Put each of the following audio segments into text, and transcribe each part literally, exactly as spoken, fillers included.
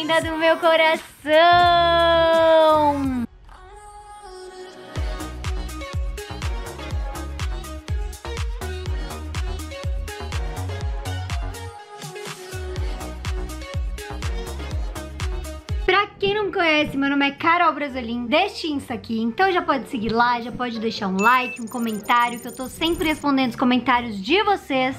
linda do meu coração! Pra quem não me conhece, meu nome é Carol Brasolim, deste Insta aqui, então já pode seguir lá, já pode deixar um like, um comentário, que eu tô sempre respondendo os comentários de vocês.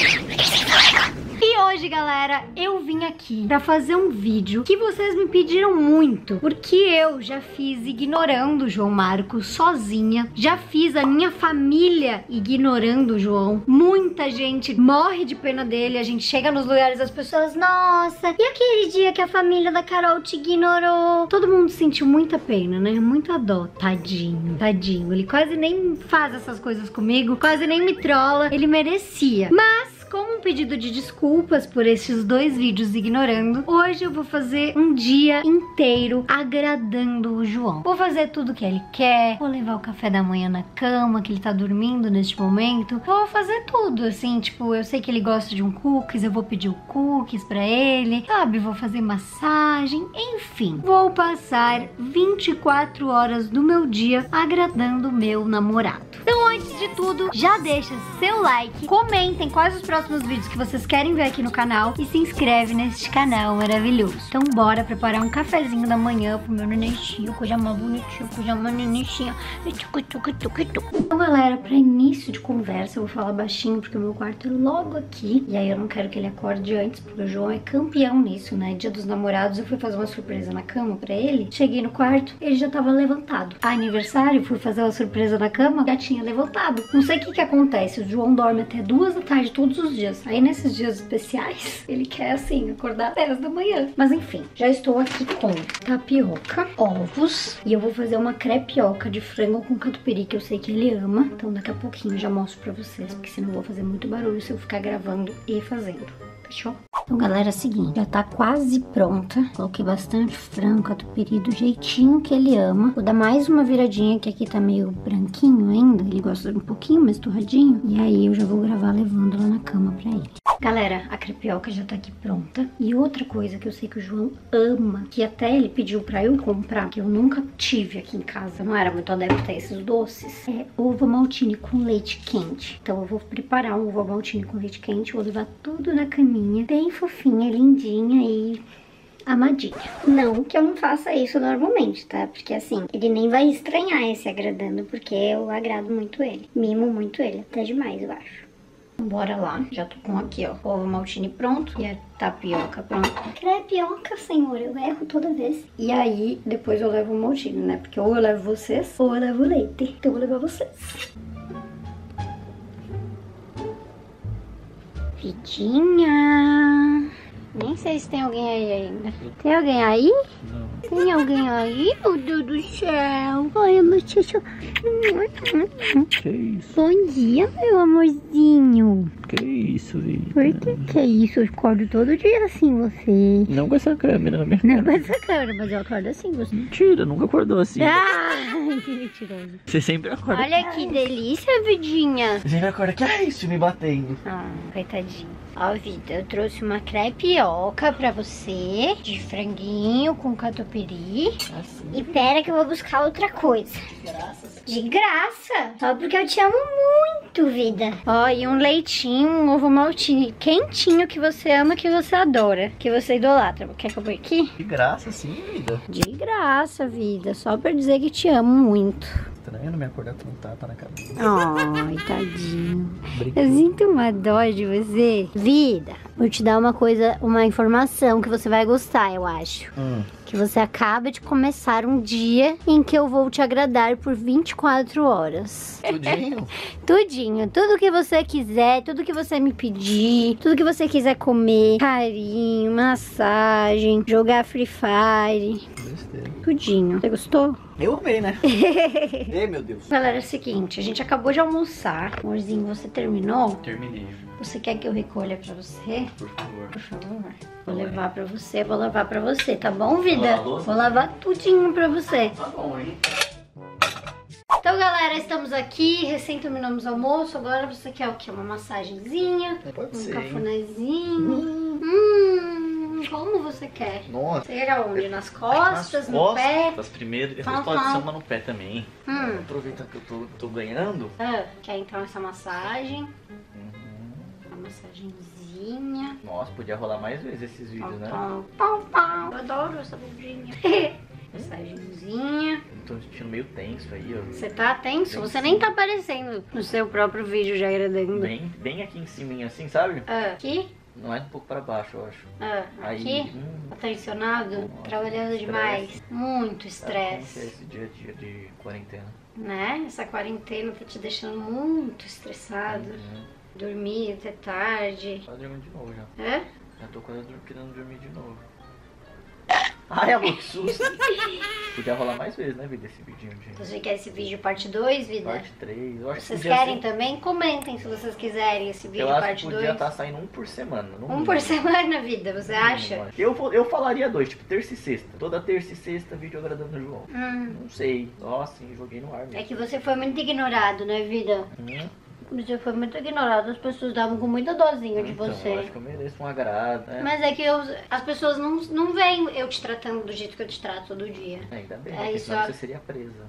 E hoje, galera, eu vim aqui pra fazer um vídeo que vocês me pediram muito, porque eu já fiz ignorando o João Marcos sozinha, já fiz a minha família ignorando o João. Muita gente morre de pena dele, a gente chega nos lugares, as pessoas, nossa, e aquele dia que a família da Carol te ignorou? Todo mundo sentiu muita pena, né? Muita dó. Tadinho, tadinho. Ele quase nem faz essas coisas comigo, quase nem me trola. Ele merecia. Mas como um pedido de desculpas por esses dois vídeos ignorando, hoje eu vou fazer um dia inteiro agradando o João. Vou fazer tudo que ele quer, vou levar o café da manhã na cama, que ele tá dormindo neste momento. Vou fazer tudo, assim, tipo, eu sei que ele gosta de um cookies, eu vou pedir o cookies pra ele, sabe? Vou fazer massagem, enfim. Vou passar vinte e quatro horas do meu dia agradando o meu namorado. Então, antes de tudo, já deixa seu like, comentem quais os próximos próximos vídeos que vocês querem ver aqui no canal e se inscreve neste canal maravilhoso. Então bora preparar um cafezinho da manhã pro meu nenentinho, coisa mais bonitinha, coisa mais nenentinha. Então galera, pra início de conversa eu vou falar baixinho porque o meu quarto é logo aqui e aí eu não quero que ele acorde antes porque o João é campeão nisso, né? Dia dos namorados eu fui fazer uma surpresa na cama pra ele, cheguei no quarto, ele já tava levantado. Aniversário, fui fazer uma surpresa na cama, já tinha levantado. Não sei o que que acontece, o João dorme até duas da tarde todos os dias. Aí nesses dias especiais, ele quer assim, acordar às dez da manhã. Mas enfim, já estou aqui com tapioca, ovos e eu vou fazer uma crepioca de frango com catupiry que eu sei que ele ama. Então daqui a pouquinho eu já mostro pra vocês, porque senão eu vou fazer muito barulho se eu ficar gravando e fazendo. Fechou? Então galera, é o seguinte, já tá quase pronta. Coloquei bastante frango, catupiry do jeitinho que ele ama. Vou dar mais uma viradinha, que aqui tá meio branquinho ainda. Ele gosta um pouquinho mais torradinho. E aí eu já vou gravar levando lá na cama pra ele. Galera, a crepioca já tá aqui pronta. E outra coisa que eu sei que o João ama, que até ele pediu pra eu comprar, que eu nunca tive aqui em casa, não era muito adepta a esses doces, é ovo maltine com leite quente. Então eu vou preparar um ovo maltine com leite quente, vou levar tudo na caminha, bem fofinha, lindinha e amadinha. Não que eu não faça isso normalmente, tá? Porque assim, ele nem vai estranhar esse agradando, porque eu agrado muito ele, mimo muito ele, até demais, eu acho. Bora lá, já tô com aqui, ó, ovo maltine pronto e a tapioca pronta. Crepioca, senhor, eu erro toda vez. E aí, depois eu levo o maltine, né? Porque ou eu levo vocês, ou eu levo o leite. Então eu vou levar vocês. Vidinha. Nem sei se tem alguém aí ainda. Tem alguém aí? Não. Tem alguém aí? Meu Deus do céu. Oi, meu tio. Que isso? Bom dia, meu amorzinho. Que isso, Vitor? Por que que é isso? Eu acordo todo dia assim, você. Não com essa câmera na minha Não cara. com essa câmera, mas eu acordo assim, você. Mentira, nunca acordou assim. Ai, que mentiroso. Você sempre acorda. Olha que delícia, Vidinha. Você sempre acorda que é isso, me batendo. Ah, coitadinho. Ó, Vida, eu trouxe uma crepioca pra você, de franguinho com catupiry. Assim. E pera que eu vou buscar outra coisa. De graça. De graça? Só porque eu te amo muito, Vida. Ó, e um leitinho, um ovo maltine quentinho que você ama, que você adora, que você idolatra. Quer que eu ponha aqui? De graça, sim, vida. De graça, Vida. Só pra dizer que te amo muito. Estranho não me acordar com um tapa na cabeça. Ai, tadinho. Obrigado. Eu sinto uma dó de você. Vida, vou te dar uma coisa, uma informação que você vai gostar, eu acho. Hum. Que você acaba de começar um dia em que eu vou te agradar por vinte e quatro horas. Tudinho? Tudinho. Tudo que você quiser, tudo que você me pedir, tudo que você quiser comer, carinho, massagem, jogar Free Fire. Besteira. Tudinho. Você gostou? Eu amei, né? Ei, meu Deus. Galera, é o seguinte, a gente acabou de almoçar. Amorzinho, você terminou? Terminei. Você quer que eu recolha pra você? Por favor. Por favor. Vou levar pra você, vou lavar pra você, tá bom, vida? Lavar a louça? Vou lavar tudinho pra você. Tá bom, hein? Então, galera, estamos aqui, recém terminamos o almoço. Agora você quer o quê? Uma massagenzinha? Pode Um ser, hein? cafunézinho? Hum, Hum, como você quer? Nossa. Você quer onde? Nas costas, Nas no costas, pé? primeiro, depois Fala, pode fala. ser uma no pé também. Hum. Aproveitando que eu tô, tô ganhando. Ah, quer então essa massagem? Uhum. Uma massagenzinha. Nossa, podia rolar mais vezes esses vídeos, né? Pau, pau, pau. Eu adoro essa bundinha. Massagenzinha. Eu tô me sentindo meio tenso aí, ó. Você tá tenso? Você nem tá aparecendo no seu próprio vídeo já agradando. Bem, bem aqui em cima, assim, sabe? Ah, aqui? Não é um pouco pra baixo, eu acho. Ah, Aí, aqui? hum, Tá tensionado? Trabalhando estresse. demais? Muito sabe como que é estresse. esse dia a dia de quarentena? Né? Essa quarentena tá te deixando muito estressado. Uhum. Dormir até tarde. Quase dormindo de novo já. É? Já tô quase dur- querendo dormir de novo. Ai, amor, que susto! Podia rolar mais vezes, né, vida, esse vidinho de Você quer esse vídeo parte dois, vida? parte três. Eu acho que Vocês podia querem ser... também? Comentem se vocês quiserem esse vídeo Eu acho parte que podia dois. estar saindo um por semana. no Um mínimo. por semana, vida, você No mínimo, acha? eu acho. Eu, vou- eu falaria dois, tipo, terça e sexta. Toda terça e sexta, vídeo agradando o João. Hum, Não sei. Nossa, sim, joguei no ar é mesmo. que você foi muito ignorado, né, vida? Hum, Você foi muito ignorado, as pessoas davam com muita dozinha de então, eu você. acho que eu mereço um agrado, né? Mas é que eu, as pessoas não, não veem eu te tratando do jeito que eu te trato todo dia. É, ainda bem, É né? Porque isso, senão ó. você seria presa.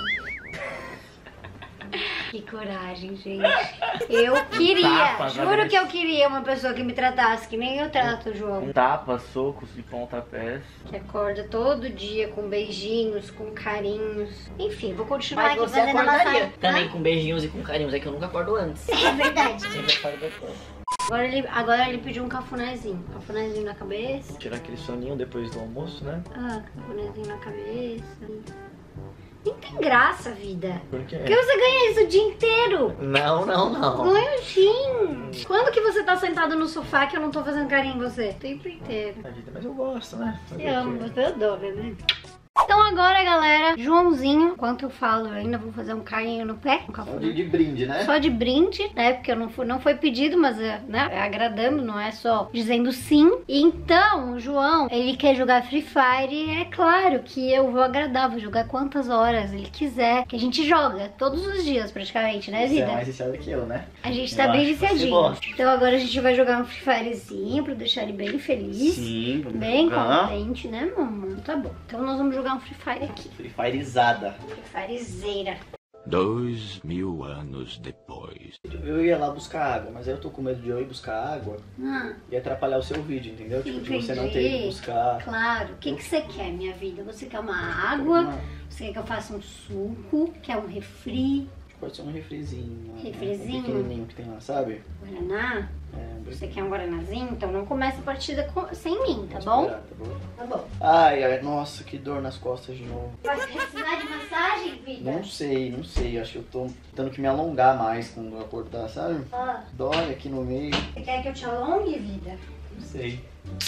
Que coragem, gente. Eu queria, Tapa, juro né? que eu queria uma pessoa que me tratasse que nem eu trato o João. Com tapas, socos e pontapés. Que acorda todo dia com beijinhos, com carinhos. Enfim, vou continuar Mas aqui você fazendo a acordaria massagem. também Hã? com beijinhos e com carinhos, é que eu nunca acordo antes. É verdade. Sempre acordo depois. Agora ele, agora ele pediu um cafunézinho. Cafunézinho na cabeça. Tirar aquele soninho depois do almoço, né? Ah, cafunézinho na cabeça. Nem tem graça, vida. Por quê? Porque você ganha isso o dia inteiro. Não, não, não. Ganho sim. Quando que você tá sentado no sofá que eu não tô fazendo carinho em você? O tempo inteiro. A vida, mas eu gosto, né? Fazer Eu o amo, quê? você adora, né? Então agora, galera, Joãozinho, enquanto eu falo, eu ainda vou fazer um carinho no pé. Um Só cafuné. de, de brinde, né? Só de brinde, né? Porque eu não, fui, não foi pedido, mas é, né? é agradando, não é só dizendo sim. E então, o João, ele quer jogar Free Fire e é claro que eu vou agradar, vou jogar quantas horas ele quiser. Que a gente joga todos os dias, praticamente, né, Você vida? é mais viciado que eu, né? A gente Eu tá bem acho que você viciadinho. gosta. Então agora a gente vai jogar um Free Firezinho pra deixar ele bem feliz. Sim, vamos Bem jogar. contente, né, mamãe? Tá bom. Então nós vamos jogar um Free Fire aqui. Free Fireizada. Free Firezeira. Dois mil anos depois. Eu ia lá buscar água, mas aí eu tô com medo de eu ir buscar água Ah, e atrapalhar o seu vídeo, entendeu? Tipo, de você não ter entendi. ido buscar. Claro. O que, que você quer, minha vida? Você quer uma água? Uma- Você quer que eu faça um suco? Quer um refri? Pode ser um refrizinho. né? Refrizinho? Um pequenininho que tem lá, sabe? Guaraná? É, um Você quer um guaranazinho? Então não começa a partida com- sem mim, tá Vamos bom? esperar, tá bom? Tá bom. Ai, ai, nossa, que dor nas costas de novo. Vai precisar de massagem, vida? Não sei, não sei. Acho que eu tô tendo que me alongar mais quando eu acordar, sabe? Ah, Dói aqui no meio. você quer que eu te alongue, vida? Não sei.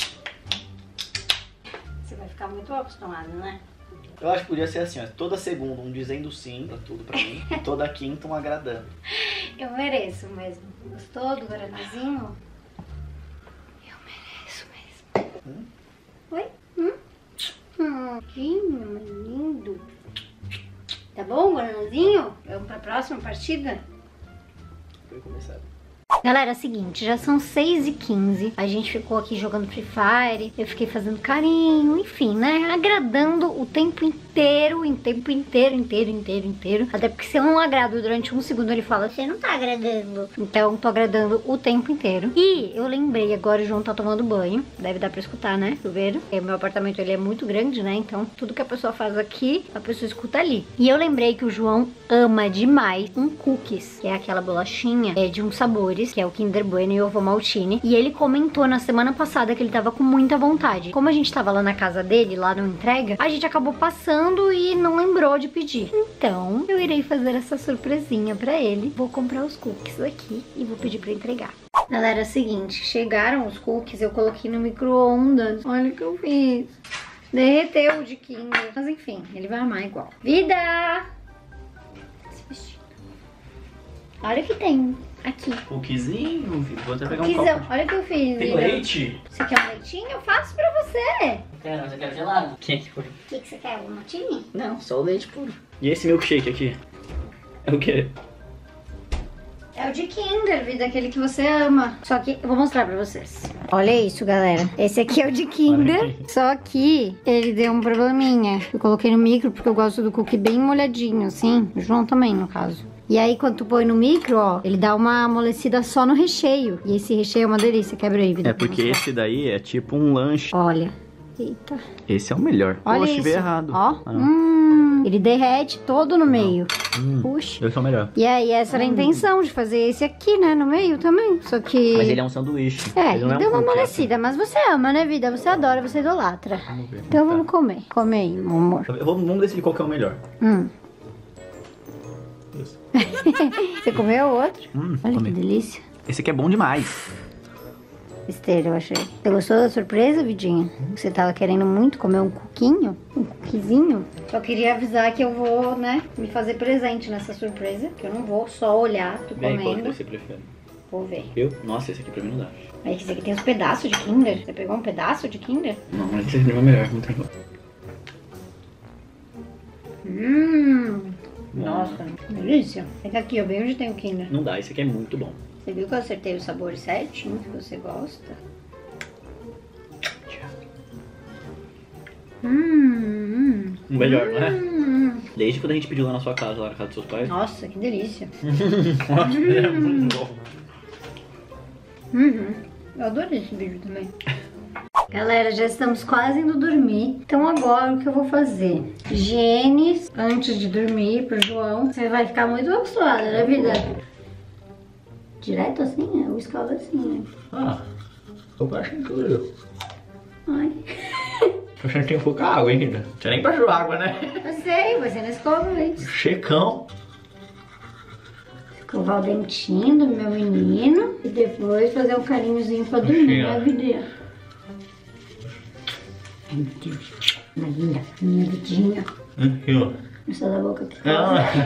Você vai ficar muito acostumado, né? Eu acho que podia ser assim, ó. Toda segunda um dizendo sim pra tudo pra mim. E toda quinta um agradando. Eu mereço mesmo. Gostou do guaranazinho? Eu mereço mesmo. Hum? Oi? Hum? Hum, que lindo. Tá bom, guaranazinho? Vamos pra próxima partida? Foi começar. Galera, é o seguinte, já são seis e quinze, a gente ficou aqui jogando Free Fire, eu fiquei fazendo carinho, enfim, né, agradando o tempo inteiro, em tempo inteiro, inteiro, inteiro, inteiro, até porque se eu não agrado durante um segundo, ele fala, você não tá agradando, então tô agradando o tempo inteiro. E eu lembrei, agora o João tá tomando banho, deve dar pra escutar, né, chuveiro, o meu apartamento ele é muito grande, né, então tudo que a pessoa faz aqui, a pessoa escuta ali. E eu lembrei que o João ama demais um cookies, que é aquela bolachinha é, de uns sabores, que é o Kinder Bueno e o Ovo Maltine. E ele comentou na semana passada que ele tava com muita vontade. Como a gente tava lá na casa dele, lá no entrega, a gente acabou passando e não lembrou de pedir. Então, eu irei fazer essa surpresinha pra ele. Vou comprar os cookies aqui e vou pedir pra entregar. Galera, é o seguinte, chegaram os cookies, eu coloquei no micro-ondas. Olha o que eu fiz. Derreteu de Kinder. Mas enfim, ele vai amar igual. Vida! Esse vestido. Olha o que tem aqui. Cookiezinho, filho. Vou até pegar um Cookiezão. copo. Olha o que eu fiz. Tem Vida. leite? Você quer um leitinho? Eu faço pra você. Quero, você quer gelado? Quem é que foi? O que, que você quer? Um matinho? Não, só o leite puro. E esse milkshake aqui? É o quê? É o de Kinder, vida, aquele que você ama. Só que eu vou mostrar pra vocês. Olha isso, galera. Esse aqui é o de Kinder, só que ele deu um probleminha. Eu coloquei no micro porque eu gosto do cookie bem molhadinho, assim. O João também, no caso. E aí, quando tu põe no micro, ó, ele dá uma amolecida só no recheio. E esse recheio é uma delícia. Quebra aí, vida. É porque esse daí é tipo um lanche. Olha. Eita. Esse é o melhor. Olha Pô, eu isso. tive errado. Ó. Ah, não. Hum, ele derrete todo no meio. Hum, Puxa. esse é o melhor. E aí, essa era a intenção de fazer esse aqui, né, no meio também. Só que... Mas ele é um sanduíche. É, ele ele não deu é um uma cookie. amolecida, mas você ama, né, vida? Você adora, você idolatra. Vamos ver. Então Tá. vamos comer. Come aí, meu amor. Vamos, vamos decidir qual que é o melhor. Hum. Isso. Você comeu o outro? Hum, Olha comi. que delícia. Esse aqui é bom demais. Esteira, eu achei. Você gostou da surpresa, vidinha? Você tava querendo muito comer um coquinho? Um cookiezinho? Só queria avisar que eu vou, né, me fazer presente nessa surpresa. Que eu não vou só olhar, tô Bem, qual que comendo. você prefere? Vou ver. Eu? Nossa, esse aqui pra mim não dá. Aí esse aqui tem os pedaços de Kinder. Você pegou um pedaço de Kinder? Não, mas esse aqui é o melhor. Muito tranquilo. Hum. Nossa, delícia. Fica aqui, ó, bem onde tem o Kinder. Não dá, esse aqui é muito bom. Você viu que eu acertei o sabor certinho que você gosta? Hum, O melhor, não é? hum. Desde quando a gente pediu lá na sua casa, lá na casa dos seus pais. Nossa, que delícia. Nossa, é muito bom. Uhum. Eu adorei esse vídeo também. Galera, já estamos quase indo dormir. Então agora o que eu vou fazer? Higiene antes de dormir pro João. Você vai ficar muito acostumada, né, vida? Direto assim, é o escova assim, né? Ah, eu acho que tudo. Ai. Eu achei que tem pouca água ainda. Não tinha nem baixou água, né? Eu sei, você não escova antes. Checão. Escovar o dentinho do meu menino e depois fazer um carinhozinho pra dormir, né, vida? Minha linda, minha vidinha. Aqui, ó. Não sai da boca aqui. Ah.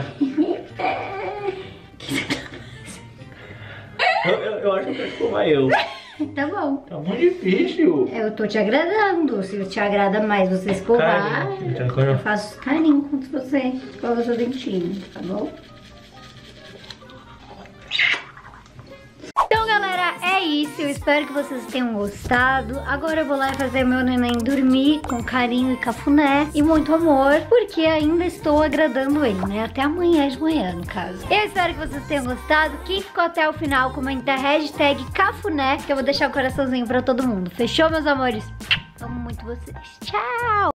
eu, eu, eu acho que eu quero escovar eu. Tá bom. Tá muito difícil. Eu tô te agradando. Se te agrada mais você escovar, Carinho, então quando eu- eu faço carinho com você. Escova o seu dentinho, tá bom? Então, galera, é isso. Eu espero que vocês tenham gostado. Agora eu vou lá fazer meu neném dormir com carinho e cafuné e muito amor, porque ainda estou agradando ele, né? Até amanhã de manhã, no caso. Eu espero que vocês tenham gostado. Quem ficou até o final, comenta hashtag cafuné, que eu vou deixar o coraçãozinho pra todo mundo. Fechou, meus amores? Amo muito vocês. Tchau!